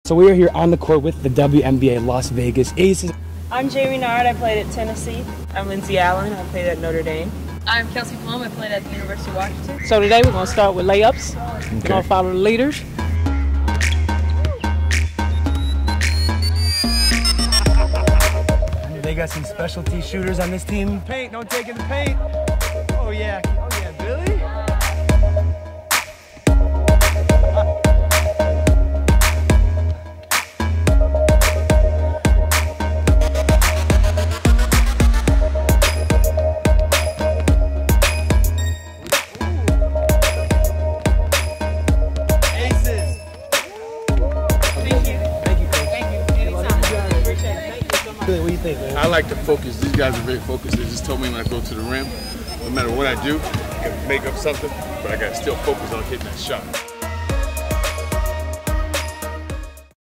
So we are here on the court with the WNBA Las Vegas Aces. I'm Jaime Nared, I played at Tennessee. I'm Lindsay Allen, I played at Notre Dame. I'm Kelsey Plum, I played at the University of Washington. So today we're going to start with layups. Okay. We're going to follow the leaders. They got some specialty shooters on this team. Paint, don't take in the paint. Oh yeah, Billy. Aces. Thank you. Thank you, Coach. Thank you. Anytime. Appreciate it. Thank you so much. What do you think, man? I like the focus. These guys are very focused. They just told me when I go to the rim, no matter what I do, I can make up something, but I got to still focus on hitting that shot.